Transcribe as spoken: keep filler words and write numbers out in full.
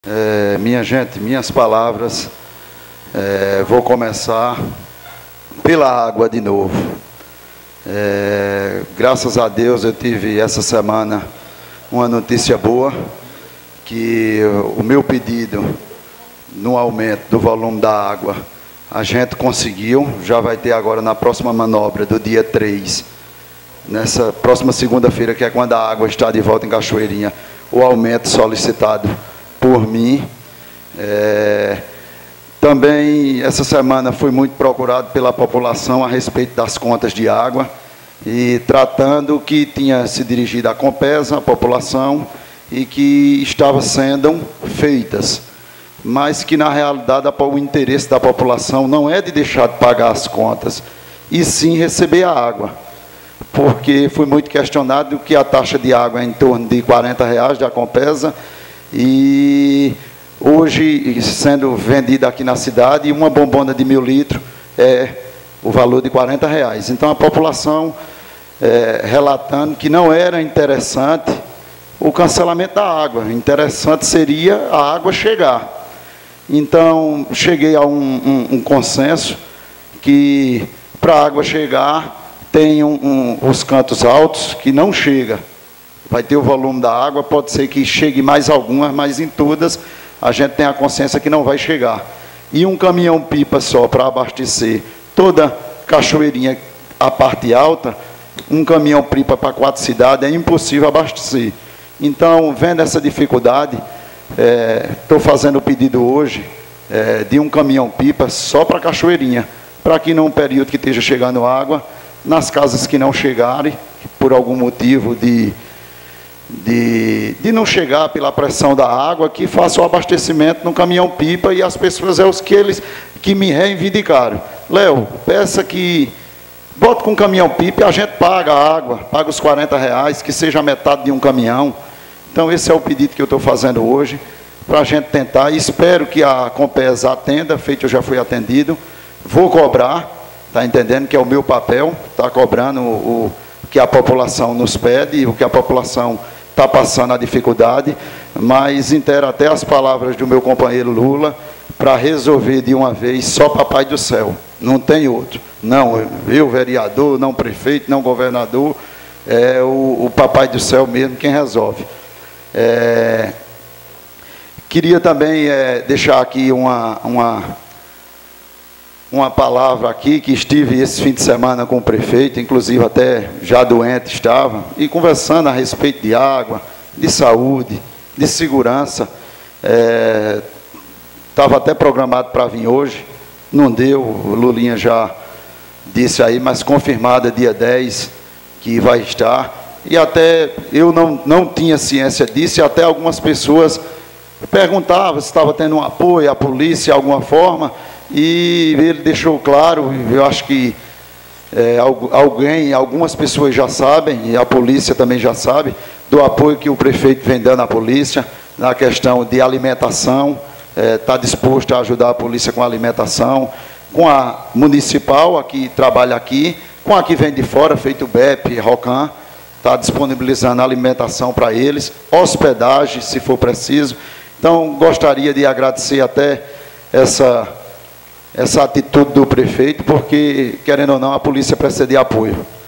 É, minha gente, minhas palavras, é, vou começar pela água de novo. É, graças a Deus eu tive essa semana uma notícia boa, que o meu pedido no aumento do volume da água, a gente conseguiu, já vai ter agora na próxima manobra do dia três, nessa próxima segunda-feira, que é quando a água está de volta em Cachoeirinha, o aumento solicitado por mim. É, também essa semana fui muito procurado pela população a respeito das contas de água, e tratando que tinha se dirigido à Compesa, à população, e que estavam sendo feitas, mas que na realidade o interesse da população não é de deixar de pagar as contas, e sim receber a água, porque foi muito questionado que a taxa de água é em torno de quarenta reais da Compesa, e hoje sendo vendida aqui na cidade, uma bombona de mil litros é o valor de quarenta reais. Então a população é, relatando que não era interessante o cancelamento da água, interessante seria a água chegar. Então cheguei a um, um, um consenso que para a água chegar tem um, um, os cantos altos que não chega. Vai ter o volume da água, pode ser que chegue mais algumas, mas em todas a gente tem a consciência que não vai chegar. E um caminhão-pipa só para abastecer toda Cachoeirinha, a parte alta, um caminhão-pipa para quatro cidades é impossível abastecer. Então, vendo essa dificuldade, estou é, fazendo o pedido hoje é, de um caminhão-pipa só para Cachoeirinha, para que num período que esteja chegando água, nas casas que não chegarem, por algum motivo de... De, de não chegar pela pressão da água, que faça o abastecimento no caminhão-pipa, e as pessoas é os que eles que me reivindicaram. Léo, peça que bota com um caminhão-pipa e a gente paga a água, paga os quarenta reais, que seja a metade de um caminhão. Então esse é o pedido que eu estou fazendo hoje, para a gente tentar, e espero que a Compesa atenda, feito eu já fui atendido, vou cobrar, está entendendo que é o meu papel, está cobrando o, o que a população nos pede, o que a população está passando a dificuldade, mas intero até as palavras do meu companheiro Lula para resolver de uma vez só Papai do Céu, não tem outro. Não eu, vereador, não prefeito, não governador, é o, o Papai do Céu mesmo quem resolve. É, queria também é, deixar aqui uma, uma, uma palavra aqui, que estive esse fim de semana com o prefeito, inclusive até já doente estava, e conversando a respeito de água, de saúde, de segurança. É, estava até programado para vir hoje, não deu, o Lulinha já disse aí, mas confirmada dia dez que vai estar, e até eu não, não tinha ciência disso, e até algumas pessoas perguntavam se estava tendo um apoio à polícia de alguma forma, e ele deixou claro, eu acho que é, alguém, algumas pessoas já sabem, e a polícia também já sabe, do apoio que o prefeito vem dando à polícia, na questão de alimentação, está é, disposto a ajudar a polícia com a alimentação, com a municipal, a que trabalha aqui, com a que vem de fora, feito o B E P, Rocan, está disponibilizando alimentação para eles, hospedagem, se for preciso. Então, gostaria de agradecer até essa... essa atitude do prefeito, porque, querendo ou não, a polícia precisa de apoio.